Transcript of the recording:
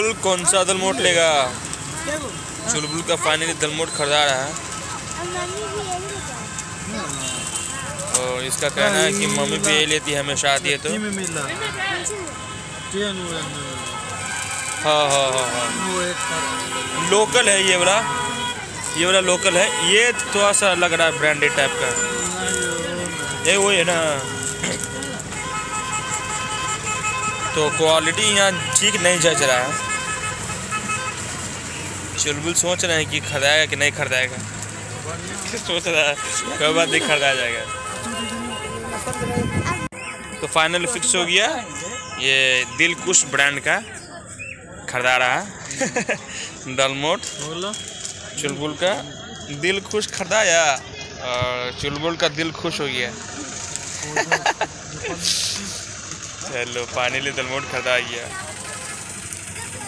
चुलबुल कौन सा दलमोट लेगा? चुलबुल का फाइनली दलमोट खरीदा रहा है और इसका कहना है कि मम्मी भी यही लेती है हमेशा आती है तो। हाँ हाँ हाँ हाँ, लोकल है ये वाला लोकल है। ये थोड़ा सा लग रहा है ब्रांडेड टाइप का, ये वही है ना। तो क्वालिटी यहाँ ठीक नहीं जच रहा है। चुलबुल सोच रहे हैं कि खरीदाएगा कि नहीं खरीदाएगा। सोच रहा है कोई बात नहीं, खरीदा जाएगा। तो फाइनल फिक्स हो गया, ये दिलखुश ब्रांड का खरीदा रहा है दलमोट। चुलबुल का दिल खुश खरीदाया और चुलबुल का दिल खुश हो गया। चलो फाइनली दलमोट खरीदा गया।